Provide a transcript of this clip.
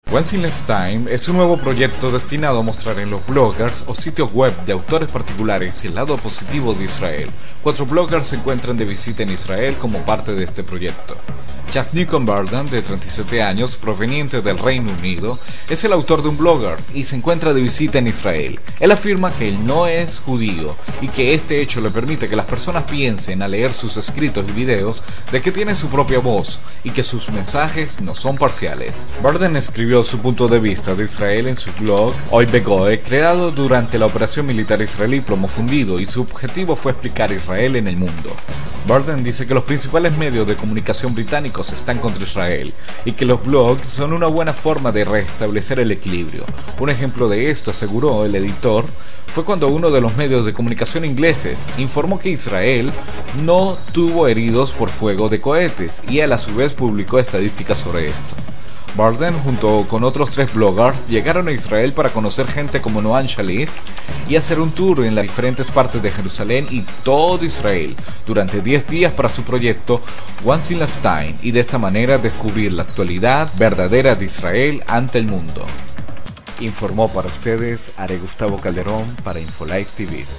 Once in Lifetime es un nuevo proyecto destinado a mostrar en los bloggers o sitios web de autores particulares el lado positivo de Israel. 4 bloggers se encuentran de visita en Israel como parte de este proyecto. Chas Newcomb Burden, de 37 años, proveniente del Reino Unido, es el autor de un blogger y se encuentra de visita en Israel. Él afirma que él no es judío y que este hecho le permite que las personas piensen al leer sus escritos y videos de que tiene su propia voz y que sus mensajes no son parciales. Burden escribió su punto de vista de Israel en su blog Oy Begoe, creado durante la operación militar israelí Plomo Fundido, y su objetivo fue explicar Israel en el mundo. Burden dice que los principales medios de comunicación británicos están contra Israel y que los blogs son una buena forma de restablecer el equilibrio. Un ejemplo de esto, aseguró el editor, fue cuando uno de los medios de comunicación ingleses informó que Israel no tuvo heridos por fuego de cohetes, y él a su vez publicó estadísticas sobre esto. Burden, junto con otros 3 bloggers, llegaron a Israel para conocer gente como Noam Shalit y hacer un tour en las diferentes partes de Jerusalén y todo Israel durante 10 días para su proyecto Once in Lifetime, y de esta manera descubrir la actualidad verdadera de Israel ante el mundo. Informó para ustedes Are Gustavo Calderón para InfoLife TV.